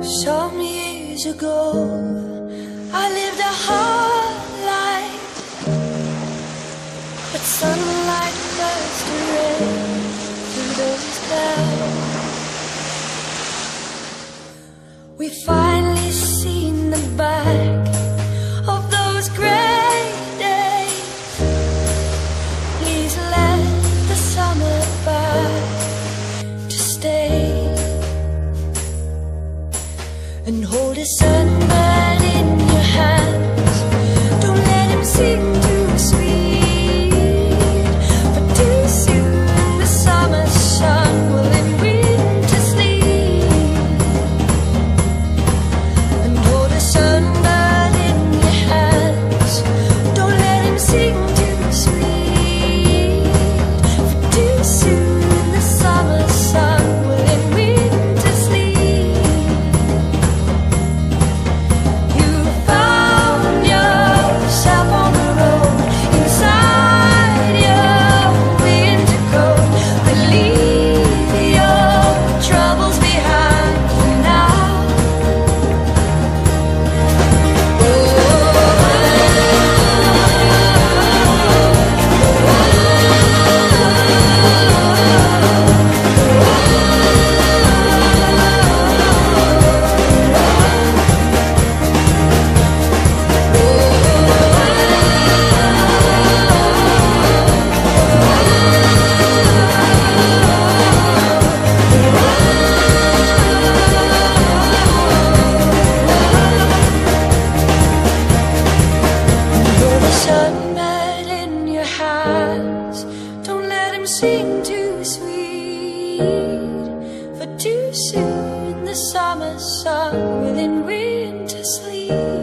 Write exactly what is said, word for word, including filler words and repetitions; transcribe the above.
Some years ago, I lived a hard life, but sunlight burst a ray through those clouds. We finally seen the back of those grey days. Please let the summer back to stay and hold a sunburn in your hands. Don't let him sing too sweet, for too soon the summer sun will end winter sleep. And hold a sunburn in your hands. Don't let him sing too sweet, for too soon the summer sun will end winter sleep. Sunburn in your hands. Don't let him sing too sweet, for too soon the summer sun will in winter sleep.